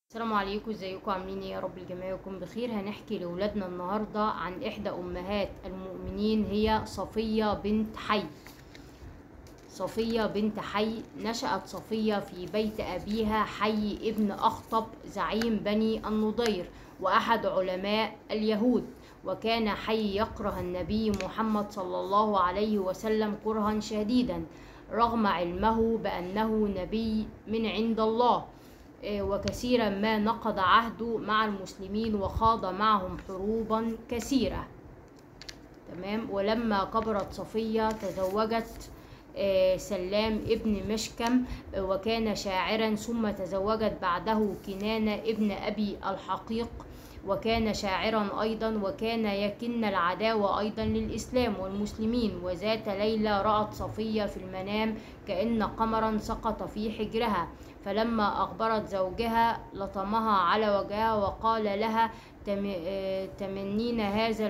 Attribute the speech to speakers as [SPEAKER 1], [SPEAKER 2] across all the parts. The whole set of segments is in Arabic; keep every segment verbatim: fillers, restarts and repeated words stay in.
[SPEAKER 1] السلام عليكم، ازيكم؟ عاملين ايه؟ يا رب الجميع يكون بخير. هنحكي لاولادنا النهارده عن احدى امهات المؤمنين، هي صفيه بنت حي. صفيه بنت حي نشأت صفيه في بيت ابيها حي ابن اخطب زعيم بني النضير واحد علماء اليهود. وكان حي يكره النبي محمد صلى الله عليه وسلم كرها شديدا رغم علمه بانه نبي من عند الله، وكثيرا ما نقض عهده مع المسلمين وخاض معهم حروبا كثيرة. تمام. ولما كبرت صفية تزوجت سلام ابن مشكم، وكان شاعرا، ثم تزوجت بعده كنانة ابن أبي الحقيق، وكان شاعرا أيضا، وكان يكن العداوة أيضا للإسلام والمسلمين. وذات ليلة رأت صفية في المنام كأن قمرا سقط في حجرها، فلما أخبرت زوجها لطمها على وجهها وقال لها: تمنين هذا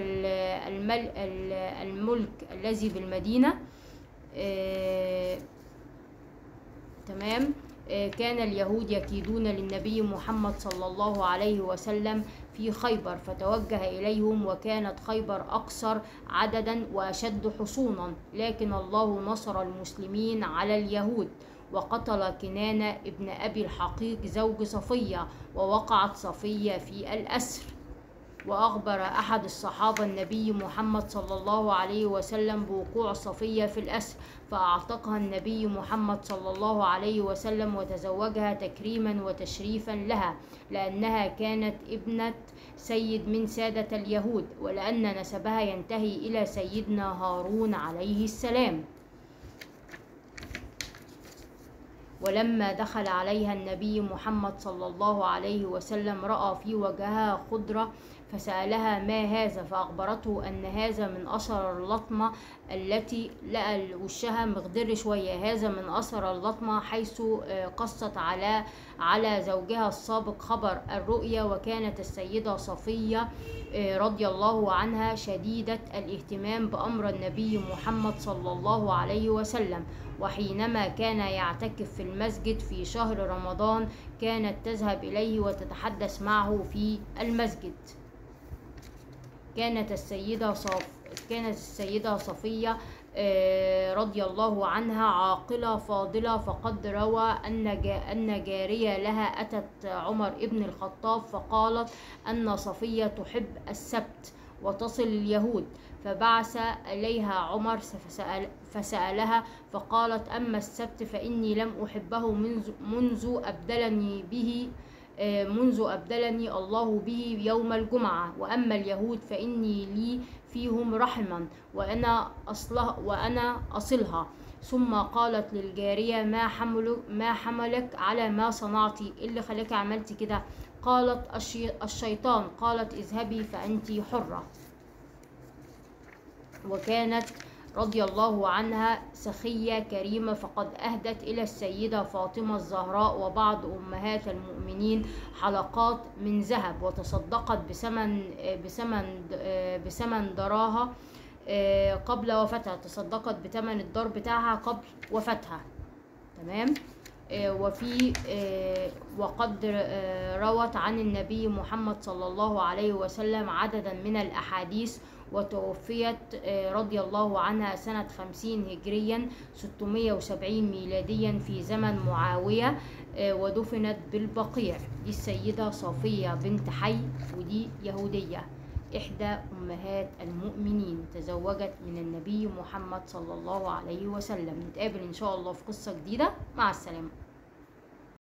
[SPEAKER 1] الملك الذي بالمدينة؟ تمام. كان اليهود يكيدون للنبي محمد صلى الله عليه وسلم في خيبر، فتوجه إليهم، وكانت خيبر أكثر عددا وأشد حصونا، لكن الله نصر المسلمين على اليهود، وقتل كنانة ابن أبي الحقيق زوج صفية، ووقعت صفية في الأسر. وأخبر أحد الصحابة النبي محمد صلى الله عليه وسلم بوقوع صفية في الأسر، فأعتقها النبي محمد صلى الله عليه وسلم وتزوجها تكريما وتشريفا لها، لأنها كانت ابنة سيد من سادة اليهود، ولأن نسبها ينتهي إلى سيدنا هارون عليه السلام. ولما دخل عليها النبي محمد صلى الله عليه وسلم رأى في وجهها خضرة، فسألها: ما هذا؟ فأخبرته أن هذا من أثر اللطمة التي لقى وشها مخضر شوية، هذا من أثر اللطمة، حيث قصت على على زوجها السابق خبر الرؤيا. وكانت السيدة صفية رضي الله عنها شديدة الاهتمام بأمر النبي محمد صلى الله عليه وسلم، وحينما كان يعتكف في المسجد في شهر رمضان كانت تذهب إليه وتتحدث معه في المسجد. كانت السيدة صف... كانت السيدة صفية رضي الله عنها عاقلة فاضلة، فقد روى أن جا... أن جارية لها أتت عمر ابن الخطاب فقالت أن صفية تحب السبت وتصل اليهود، فبعث إليها عمر فسأل فسألها فقالت: أما السبت فإني لم أحبه منذ, منذ أبدلني به منذ أبدلني الله به يوم الجمعة، وأما اليهود فإني لي فيهم رحما وأنا أصلها وأنا أصلها. ثم قالت للجارية: ما حمل ما حملك على ما صنعتي؟ إيه اللي خلاك عملتي كده؟ قالت: الشيطان. قالت: اذهبي فأنت حرة. وكانت رضي الله عنها سخية كريمة، فقد أهدت إلى السيدة فاطمة الزهراء وبعض أمهات المؤمنين حلقات من ذهب، وتصدقت بثمن بثمن بثمن دراها قبل وفاتها، تصدقت بثمن الدار بتاعها قبل وفاتها. تمام. وفي وقد روت عن النبي محمد صلى الله عليه وسلم عددا من الأحاديث، وتوفيت رضي الله عنها سنة خمسين هجريا ستمائة وسبعين ميلاديا في زمن معاوية، ودفنت بالبقيع. دي السيدة صفية بنت حي، ودي يهودية، إحدى أمهات المؤمنين، تزوجت من النبي محمد صلى الله عليه وسلم. نتقابل إن شاء الله في قصة جديدة. مع السلامة.